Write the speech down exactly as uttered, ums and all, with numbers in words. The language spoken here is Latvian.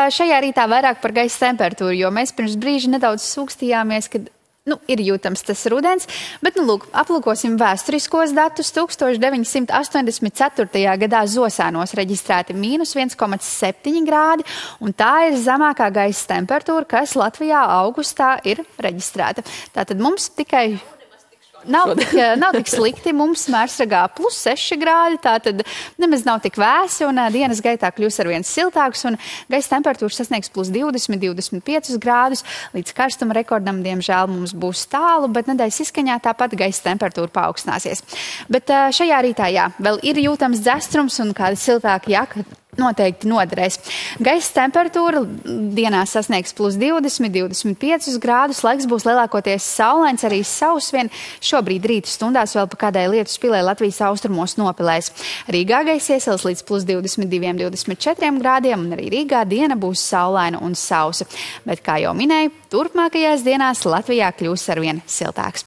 šajā rītā vairāk par gaisa temperatūru, jo mēs pirms brīža nedaudz sūkstījāmies, kad nu, ir jūtams tas rudens, bet, nu, lūk, aplūkosim vēsturiskos datus. tūkstoš deviņi simti astoņdesmit ceturtajā gadā Zosānos reģistrēti mīnus viens komats septiņi grādi, un tā ir zemākā gaisa temperatūra, kas Latvijā augustā ir reģistrēta. Tātad mums tikai Nav tik, nav tik slikti, mums Mērsragā plus seši grādi, tātad nemaz nav tik vēsi, un dienas gaitā kļūs ar viens siltāks, un gaisa temperatūra sasniegs plus divdesmit, divdesmit piecus grādus. Līdz karstuma rekordam, diemžēl, mums būs tālu, bet nedēļas izskaņā tāpat gaisa temperatūra paaugstināsies. Bet šajā rītā, jā, vēl ir jūtams dzestrums un kāda siltāka jaka noteikti noderēs. Gaisa temperatūra dienā sasniegs plus divdesmit, divdesmit piecus grādus, laiks būs lielākoties saulains, arī sauss vien. Šobrīd rīta stundās vēl pa kādai lietus pilē Latvijas austrumos nopilēs. Rīgā gaisa iesils līdz plus divdesmit diviem, divdesmit četriem grādiem, un arī Rīgā diena būs saulaina un sausa. Bet, kā jau minēju, turpmākajās dienās Latvijā kļūs arvien siltāks.